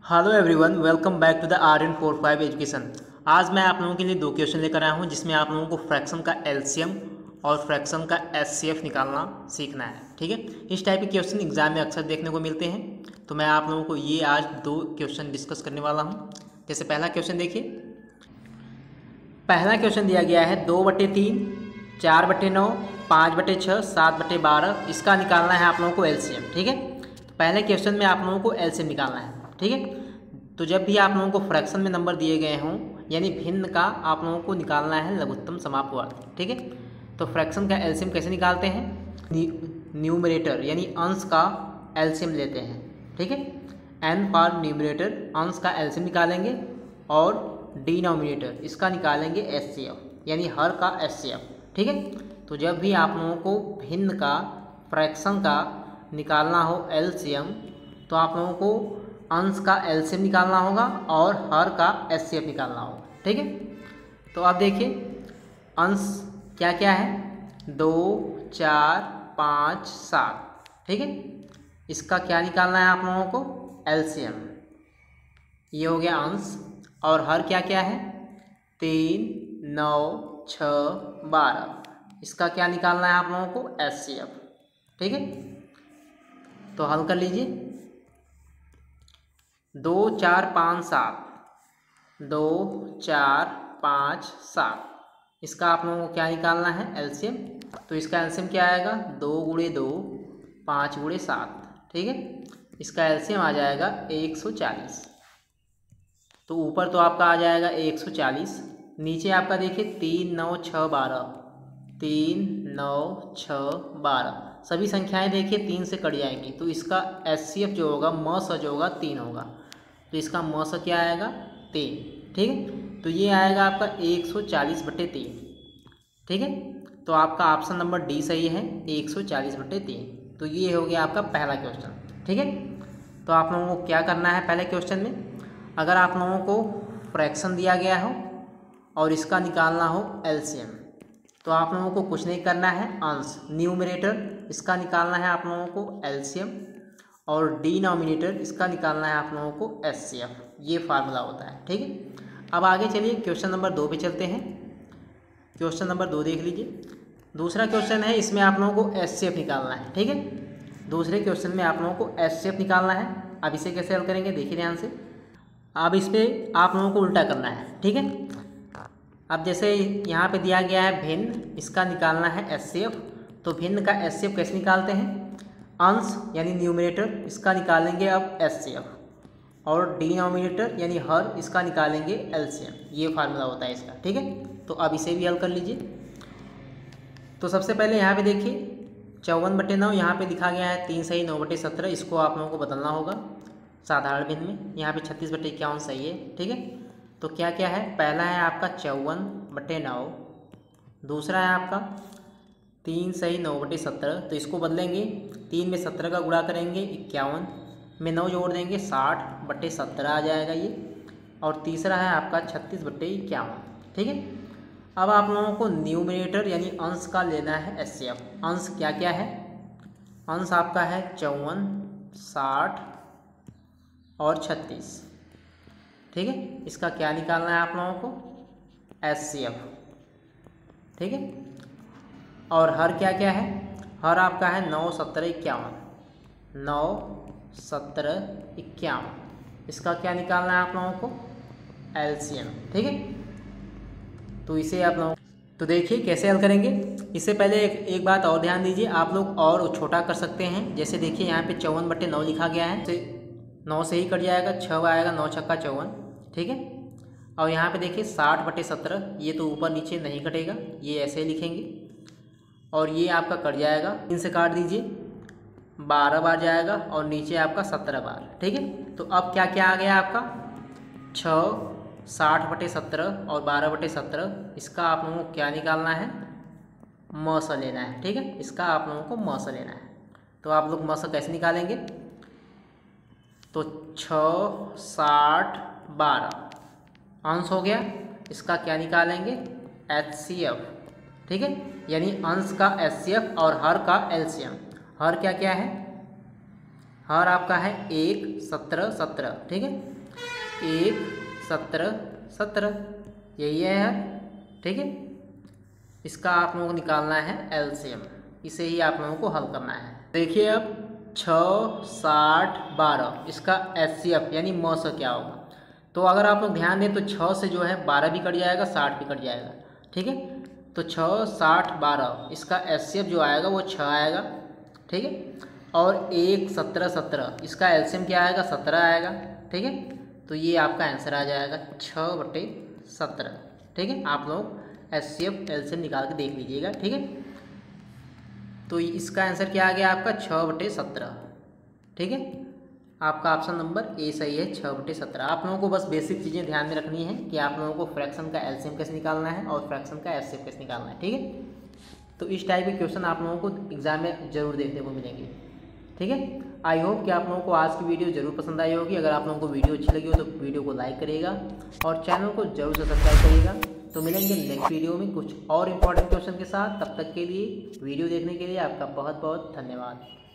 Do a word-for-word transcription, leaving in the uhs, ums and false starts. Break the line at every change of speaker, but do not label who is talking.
Hello everyone, welcome back to the R N four five education. आज मैं आप लोगों के लिए दो क्वेश्चन लेकर आया हूं जिसमें आप लोगों को फ्रैक्शन का एलसीएम और फ्रैक्शन का एचसीएफ निकालना सीखना है। ठीक है, इस टाइप के क्वेश्चन एग्जाम में अक्सर देखने को मिलते हैं, तो मैं आप लोगों को ये आज दो क्वेश्चन डिस्कस करने वाला हूँ। जैसे पहला क्वेश्चन देखिए, पहला क्वेश्चन दिया गया है दो बटे तीन, चार बटे नौ, पाँच बटे छः, सात बटे बारह। इसका निकालना है आप लोगों को एलसीएम। ठीक है, तो पहले क्वेश्चन में आप लोगों को एलसीएम निकालना है। ठीक है, तो जब भी आप लोगों को फ्रैक्शन में नंबर दिए गए हों यानी भिन्न का, आप लोगों को निकालना है लघुत्तम समापवर्ती। ठीक है, तो फ्रैक्शन का एलसीएम कैसे निकालते हैं? न्यूमरेटर यानी अंश का एलसीएम लेते हैं। ठीक है, एन फॉर न्यूमरेटर, अंश का एलसीएम निकालेंगे, और डिनोमिनेटर इसका निकालेंगे एचसीएफ यानी हर का एचसीएफ। ठीक है, तो जब भी आप लोगों को भिन्न का, फ्रैक्शन का निकालना हो एलसीएम, तो आप लोगों को अंश का एलसीएम निकालना होगा और हर का एचसीएफ निकालना होगा। ठीक है, तो आप देखिए अंश क्या क्या है, दो, चार, पाँच, सात। ठीक है, इसका क्या निकालना है आप लोगों को? एलसीएम। ये हो गया अंश। और हर क्या क्या है? तीन, नौ, छः, बारह। इसका क्या निकालना है आप लोगों को? एचसीएफ। ठीक है, तो हल कर लीजिए। दो, चार, पाँच, सात, दो, चार, पाँच, सात। इसका आप लोगों को क्या निकालना है? एलसीएम। तो इसका एलसीएम क्या आएगा? दो गुणे दो, पाँच गुणे सात। ठीक है, इसका एलसीएम आ जाएगा एक सौ चालीस। तो ऊपर तो आपका आ जाएगा एक सौ चालीस, नीचे आपका देखिए तीन, नौ, छः, बारह, तीन, नौ, छः, बारह। सभी संख्याएं देखिए तीन से कट जाएंगी, तो इसका एचसीएफ जो होगा, म स जो होगा तीन होगा, तो इसका म स क्या आएगा? तीन। ठीक है, तो ये आएगा आपका एक सौ चालीस बटे तीन। ठीक है, तो आपका ऑप्शन नंबर डी सही है, एक सौ चालीस बटे तीन। तो ये हो गया आपका पहला क्वेश्चन। ठीक है, तो आप लोगों को क्या करना है पहले क्वेश्चन में? अगर आप लोगों को फ्रैक्शन दिया गया हो और इसका निकालना हो एलसीएम, तो आप लोगों को कुछ नहीं करना है, अंश न्यूमरेटर इसका निकालना है आप लोगों को एलसीएम, और डिनोमिनेटर इसका निकालना है आप लोगों को एचसीएफ। ये फार्मूला होता है। ठीक है, अब आगे चलिए क्वेश्चन नंबर दो पे चलते हैं। क्वेश्चन नंबर दो देख लीजिए। दूसरा क्वेश्चन है, इसमें आप लोगों को एचसीएफ निकालना है। ठीक है, दूसरे क्वेश्चन में आप लोगों को एचसीएफ निकालना है। अब इसे कैसे हल करेंगे देखिए ध्यान से। अब इस पर आप लोगों को उल्टा करना है। ठीक है, अब जैसे यहाँ पे दिया गया है भिन्न, इसका निकालना है एचसीएफ, तो भिन्न का एचसीएफ कैसे निकालते हैं? अंश यानी न्यूमरेटर इसका निकालेंगे अब एचसीएफ, और डिनोमिनेटर यानी हर इसका निकालेंगे एलसीएम। ये फार्मूला होता है इसका। ठीक है, तो अब इसे भी हल कर लीजिए। तो सबसे पहले यहाँ पे देखिए चौवन बटे नौ, यहाँ पे लिखा गया है तीन सही नौ बटे सत्रह, इसको आप लोगों को बदलना होगा साधारण भिन्न में। यहाँ पे छत्तीस बटे इक्यावन सही है। ठीक है, तो क्या क्या है? पहला है आपका चौवन बटे नौ, दूसरा है आपका तीन सही नौ बटे सत्रह, तो इसको बदलेंगे, तीन में सत्रह का गुणा करेंगे, इक्यावन में नौ जोड़ देंगे, साठ बटे सत्रह आ जाएगा ये, और तीसरा है आपका छत्तीस बटे इक्यावन। ठीक है, अब आप लोगों को न्यूमरेटर यानी अंश का लेना है एचसीएफ। अंश क्या क्या है? अंश आपका है चौवन, साठ और छत्तीस। ठीक है, इसका क्या निकालना है आप लोगों को? एचसीएफ। ठीक है, और हर क्या क्या है? हर आपका है नौ, सत्रह, इक्यावन, नौ, सत्रह, इक्यावन। इसका क्या निकालना है आप लोगों को? एलसीएम। ठीक है, तो इसे आप लोग तो देखिए कैसे हल करेंगे। इससे पहले एक एक बात और ध्यान दीजिए, आप लोग और छोटा कर सकते हैं। जैसे देखिए यहाँ पे चौवन बटे नौ लिखा गया है, तो नौ से ही कट जाएगा, छः आएगा, नौ छक्का चौवन। ठीक है, और यहाँ पे देखिए साठ बटे सत्रह, ये तो ऊपर नीचे नहीं कटेगा, ये ऐसे ही लिखेंगे, और ये आपका कट जाएगा, तीन से काट दीजिए, बारह बार जाएगा, और नीचे आपका सत्रह बार। ठीक है, तो अब क्या क्या आ गया आपका? छः, साठ बटे सत्रह और बारह बटे सत्रह। इसका आप लोगों को क्या निकालना है? म स लेना है। ठीक है, इसका आप लोगों को म स लेना है। तो आप लोग म स कैसे निकालेंगे? तो छः, साठ, बारह अंश हो गया, इसका क्या निकालेंगे? एचसीएफ। ठीक है, यानी अंश का एचसीएफ और हर का एलसीएम। हर क्या क्या है? हर आपका है एक सत्रह सत्रह, ठीक है, एक सत्रह सत्रह, यही है हर, ठीक है। इसका आप लोगों को निकालना है एलसीएम, इसे ही आप लोगों को हल करना है। देखिए अब छः साठ बारह, इसका एचसीएफ यानी मौसा क्या होगा। तो अगर आप लोग ध्यान दें तो छः से जो है बारह भी कट जाएगा, साठ भी कट जाएगा, ठीक है। तो छः साठ बारह, इसका एचसीएफ जो आएगा वो छः आएगा, ठीक है। और एक सत्रह सत्रह, इसका एलसीएम क्या आएगा, सत्रह आएगा, ठीक है। तो ये आपका आंसर आ जाएगा छः बटे सत्रह, ठीक है। आप लोग एचसीएफ एलसीएम निकाल के देख लीजिएगा, ठीक है। तो इसका आंसर क्या आ गया आपका छः बटे सत्रह, ठीक है। आपका ऑप्शन नंबर ए सही है, छः बटे सत्रह। आप लोगों को बस बेसिक चीज़ें ध्यान में रखनी है कि आप लोगों को फ्रैक्शन का एलसीएम कैसे निकालना है और फ्रैक्शन का एचसीएफ कैसे निकालना है, ठीक है। तो इस टाइप के क्वेश्चन आप लोगों को एग्जाम में जरूर देखने को मिलेंगे, ठीक है। आई होप कि आप लोगों को आज की वीडियो जरूर पसंद आई होगी। अगर आप लोगों को वीडियो अच्छी लगी हो तो वीडियो को लाइक करिएगा और चैनल को जरूर से सब्सक्राइब करिएगा। तो मिलेंगे नेक्स्ट वीडियो में कुछ और इम्पोर्टेंट क्वेश्चन के साथ। तब तक के लिए वीडियो देखने के लिए आपका बहुत बहुत धन्यवाद।